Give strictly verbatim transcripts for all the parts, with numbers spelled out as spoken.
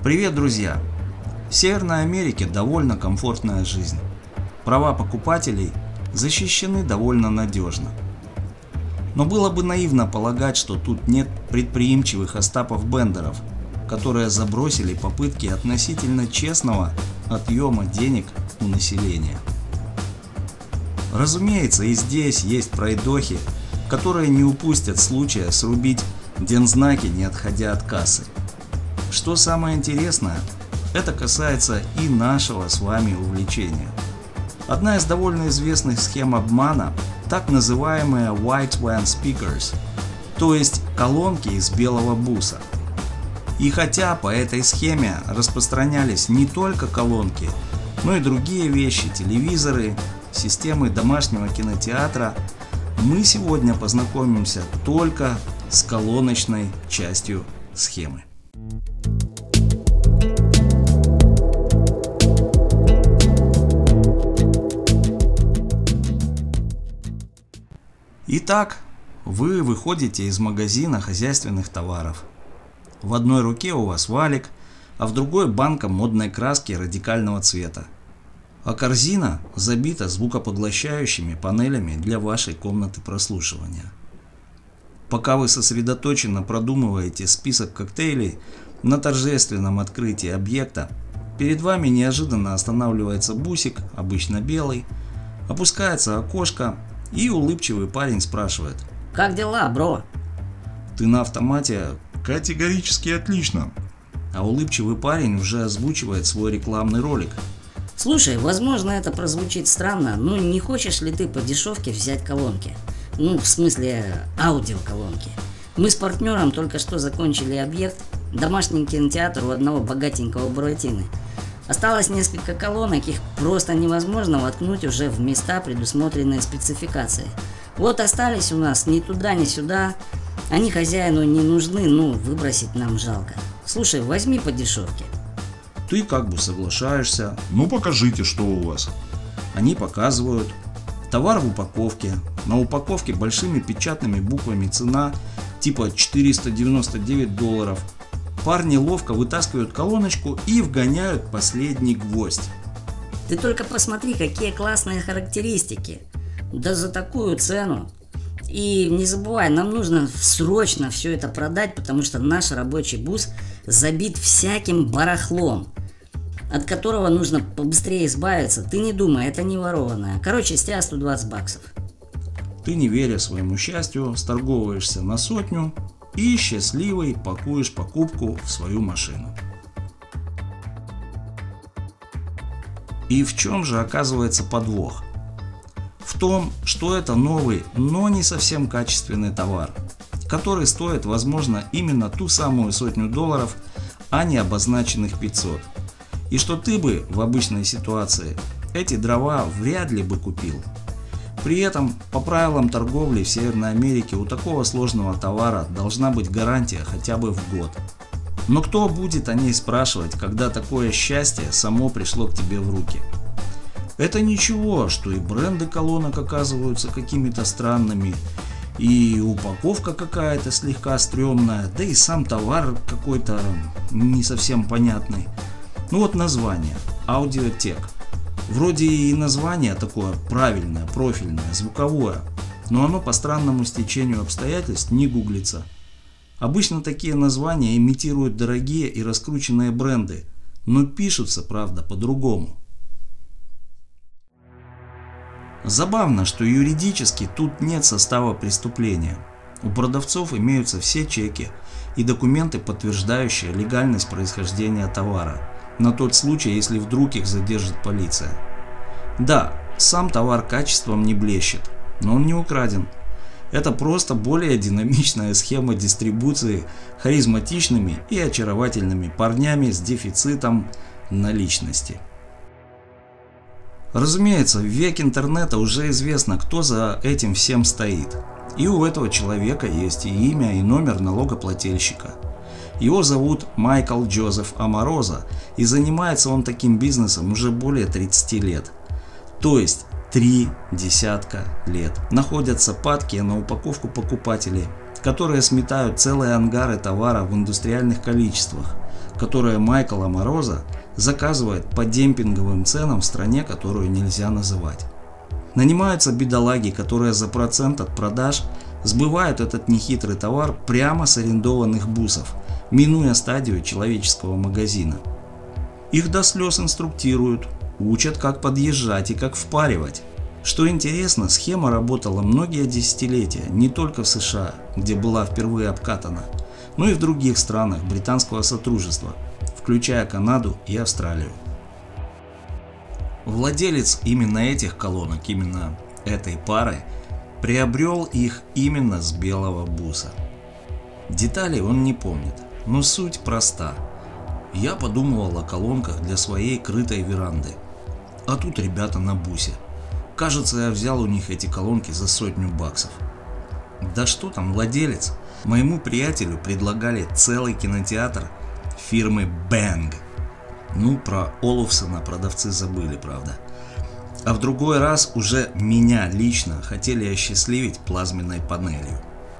Привет, друзья! В Северной Америке довольно комфортная жизнь. Права покупателей защищены довольно надежно. Но было бы наивно полагать, что тут нет предприимчивых Остапов-Бендеров, которые забросили попытки относительно честного отъема денег у населения. Разумеется, и здесь есть пройдохи, которые не упустят случая срубить дензнаки, не отходя от кассы. Что самое интересное, это касается и нашего с вами увлечения. Одна из довольно известных схем обмана – так называемые White Van Speakers, то есть колонки из белого буса. И хотя по этой схеме распространялись не только колонки, но и другие вещи, телевизоры, системы домашнего кинотеатра, мы сегодня познакомимся только с колоночной частью схемы. Итак, вы выходите из магазина хозяйственных товаров. В одной руке у вас валик, а в другой банка модной краски радикального цвета. А корзина забита звукопоглощающими панелями для вашей комнаты прослушивания. Пока вы сосредоточенно продумываете список коктейлей на торжественном открытии объекта, перед вами неожиданно останавливается бусик, обычно белый, опускается окошко, и улыбчивый парень спрашивает: «Как дела, бро?» Ты на автомате: «Категорически отлично». А улыбчивый парень уже озвучивает свой рекламный ролик. Слушай, возможно, это прозвучит странно, но не хочешь ли ты по дешевке взять колонки? Ну, в смысле, аудиоколонки. Мы с партнером только что закончили объект, домашний кинотеатр у одного богатенького Буратино. Осталось несколько колонок, их просто невозможно воткнуть уже в места, предусмотренные спецификацией. Вот остались у нас ни туда, ни сюда. Они хозяину не нужны, ну, выбросить нам жалко. Слушай, возьми по дешевке. Ты как бы соглашаешься. Ну покажите, что у вас. Они показывают. Товар в упаковке. На упаковке большими печатными буквами цена типа четыреста девяносто девять долларов. Парни ловко вытаскивают колоночку и вгоняют последний гвоздь. Ты только посмотри, какие классные характеристики. Да за такую цену. И не забывай, нам нужно срочно все это продать, потому что наш рабочий бус забит всяким барахлом, от которого нужно побыстрее избавиться. Ты не думай, это не ворованное. Короче, с тебя сто двадцать баксов. Ты, не веря своему счастью, сторговываешься на сотню и счастливый пакуешь покупку в свою машину. И в чем же оказывается подвох? В том, что это новый, но не совсем качественный товар, который стоит, возможно, именно ту самую сотню долларов, а не обозначенных пятьсот. И что ты бы в обычной ситуации эти дрова вряд ли бы купил. При этом, по правилам торговли в Северной Америке, у такого сложного товара должна быть гарантия хотя бы в год. Но кто будет о ней спрашивать, когда такое счастье само пришло к тебе в руки? Это ничего, что и бренды колонок оказываются какими-то странными, и упаковка какая-то слегка стрёмная, да и сам товар какой-то не совсем понятный. Ну вот название – Audiotech. Вроде и название такое правильное, профильное, звуковое, но оно по странному стечению обстоятельств не гуглится. Обычно такие названия имитируют дорогие и раскрученные бренды, но пишутся, правда, по-другому. Забавно, что юридически тут нет состава преступления. У продавцов имеются все чеки и документы, подтверждающие легальность происхождения товара, на тот случай, если вдруг их задержит полиция. Да, сам товар качеством не блещет, но он не украден. Это просто более динамичная схема дистрибуции харизматичными и очаровательными парнями с дефицитом наличности. Разумеется, в век интернета уже известно, кто за этим всем стоит. И у этого человека есть и имя, и номер налогоплательщика. Его зовут Майкл Джозеф Аморозо, и занимается он таким бизнесом уже более тридцати лет. То есть три десятка лет. Находятся падки на упаковку покупателей, которые сметают целые ангары товара в индустриальных количествах, которое Майкла Мороза заказывает по демпинговым ценам в стране, которую нельзя называть. Нанимаются бедолаги, которые за процент от продаж сбывают этот нехитрый товар прямо с арендованных бусов, минуя стадию человеческого магазина. Их до слез инструктируют, учат, как подъезжать и как впаривать. Что интересно, схема работала многие десятилетия не только в США, где была впервые обкатана, но и в других странах британского сотрудничества, включая Канаду и Австралию. Владелец именно этих колонок, именно этой пары, приобрел их именно с белого буса. Деталей он не помнит, но суть проста. Я подумывал о колонках для своей крытой веранды, а тут ребята на бусе. Кажется, я взял у них эти колонки за сотню баксов. Да что там, владелец? Моему приятелю предлагали целый кинотеатр фирмы Bang. Ну, про Олуфсона продавцы забыли, правда. А в другой раз уже меня лично хотели осчастливить плазменной панелью.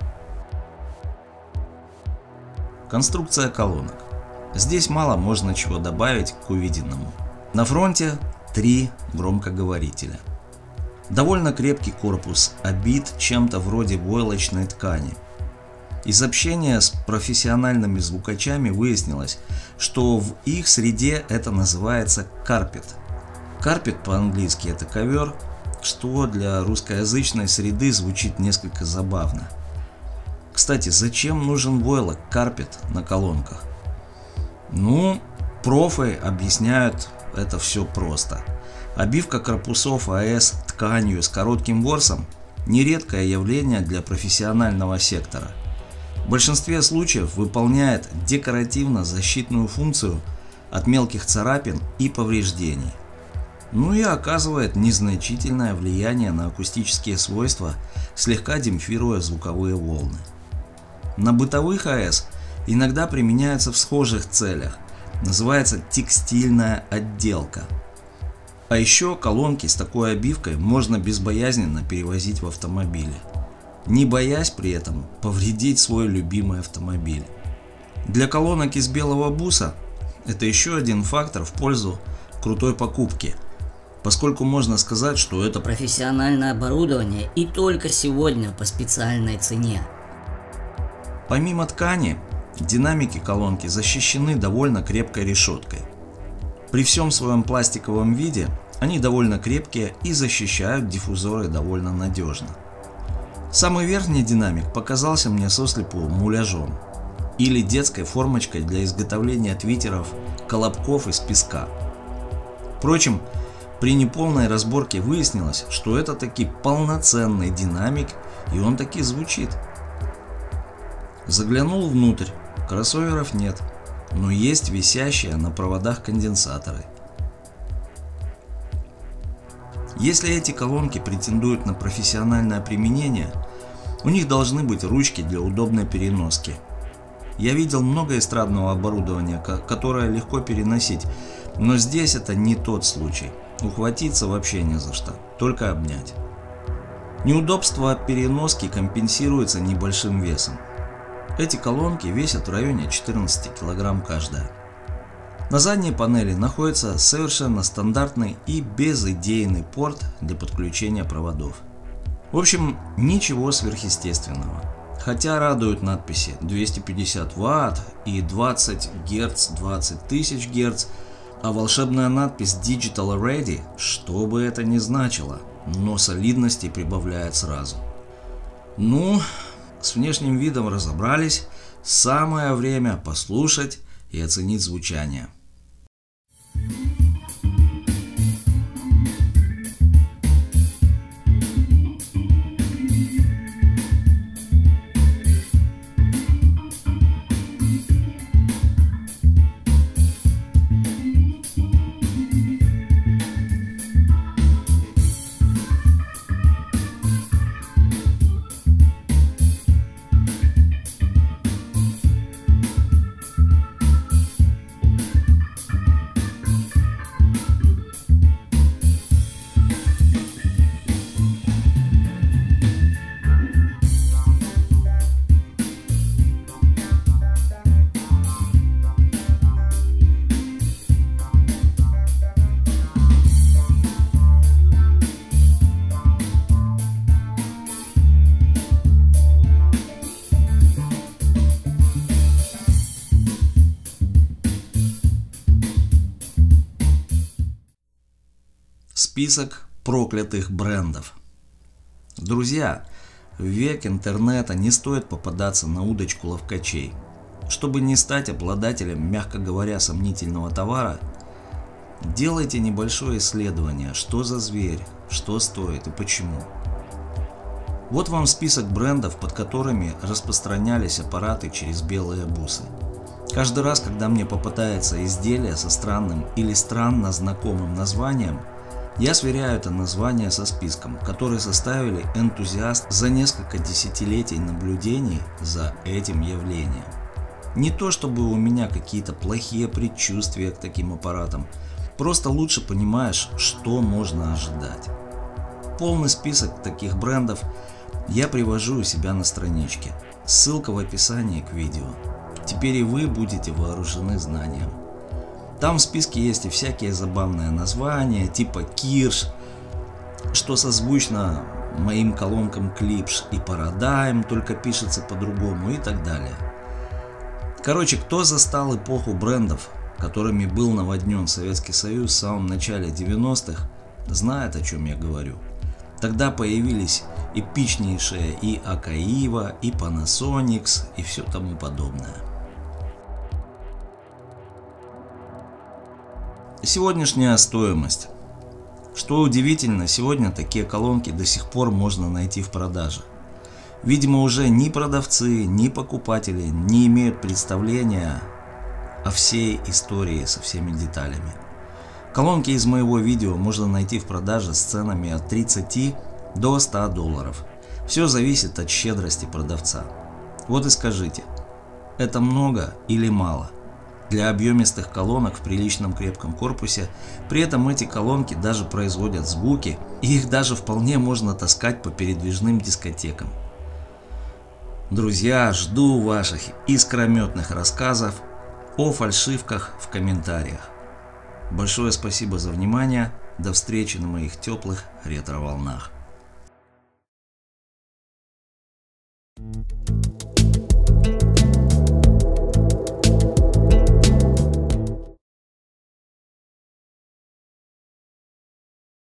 Конструкция колонок. Здесь мало можно чего добавить к увиденному. На фронте три громкоговорителя. Довольно крепкий корпус, обит чем-то вроде войлочной ткани. Из общения с профессиональными звукачами выяснилось, что в их среде это называется карпет. Карпет по-английски это ковер, что для русскоязычной среды звучит несколько забавно. Кстати, зачем нужен войлок карпет на колонках? Ну, профы объясняют это все просто. Обивка корпусов АЭС тканью с коротким ворсом – нередкое явление для профессионального сектора. В большинстве случаев выполняет декоративно-защитную функцию от мелких царапин и повреждений. Ну и оказывает незначительное влияние на акустические свойства, слегка демпфируя звуковые волны. На бытовых АЭС иногда применяются в схожих целях, называется текстильная отделка. А еще колонки с такой обивкой можно безбоязненно перевозить в автомобиле, не боясь при этом повредить свой любимый автомобиль. Для колонок из белого буса это еще один фактор в пользу крутой покупки, поскольку можно сказать, что это профессиональное оборудование и только сегодня по специальной цене. Помимо ткани, динамики колонки защищены довольно крепкой решеткой. При всем своем пластиковом виде они довольно крепкие и защищают диффузоры довольно надежно. Самый верхний динамик показался мне сослепу муляжом или детской формочкой для изготовления твитеров колобков из песка. Впрочем, при неполной разборке выяснилось, что это таки полноценный динамик, и он таки звучит. Заглянул внутрь, кроссоверов нет, но есть висящие на проводах конденсаторы. Если эти колонки претендуют на профессиональное применение, у них должны быть ручки для удобной переноски. Я видел много эстрадного оборудования, которое легко переносить, но здесь это не тот случай. Ухватиться вообще не за что, только обнять. Неудобство от переноски компенсируется небольшим весом. Эти колонки весят в районе четырнадцати килограмм каждая. На задней панели находится совершенно стандартный и безидейный порт для подключения проводов. В общем, ничего сверхъестественного. Хотя радуют надписи двести пятьдесят ватт и двадцать герц, двадцать тысяч герц, а волшебная надпись Digital Ready, что бы это ни значило, но солидности прибавляет сразу. Ну, с внешним видом разобрались, самое время послушать и оценить звучание. Список проклятых брендов. Друзья, в век интернета не стоит попадаться на удочку ловкачей. Чтобы не стать обладателем, мягко говоря, сомнительного товара, делайте небольшое исследование, что за зверь, что стоит и почему. Вот вам список брендов, под которыми распространялись аппараты через белые бусы. Каждый раз, когда мне попадается изделие со странным или странно знакомым названием, я сверяю это название со списком, который составили энтузиасты за несколько десятилетий наблюдений за этим явлением. Не то чтобы у меня какие-то плохие предчувствия к таким аппаратам, просто лучше понимаешь, что можно ожидать. Полный список таких брендов я привожу у себя на страничке. Ссылка в описании к видео. Теперь и вы будете вооружены знанием. Там в списке есть и всякие забавные названия, типа Kirsch, что созвучно моим колонкам Klipsch, и Paradigm, только пишется по-другому, и так далее. Короче, кто застал эпоху брендов, которыми был наводнен Советский Союз в самом начале девяностых, знает, о чем я говорю. Тогда появились эпичнейшие и Акаива, и Panasonic, и все тому подобное. Сегодняшняя стоимость. Что удивительно, сегодня такие колонки до сих пор можно найти в продаже. Видимо, уже ни продавцы, ни покупатели не имеют представления о всей истории со всеми деталями. Колонки из моего видео можно найти в продаже с ценами от тридцати до ста долларов. Все зависит от щедрости продавца. Вот и скажите, это много или мало? Для объемистых колонок в приличном крепком корпусе, при этом эти колонки даже производят звуки, и их даже вполне можно таскать по передвижным дискотекам. Друзья, жду ваших искрометных рассказов о фальшивках в комментариях. Большое спасибо за внимание, до встречи на моих теплых ретро-волнах.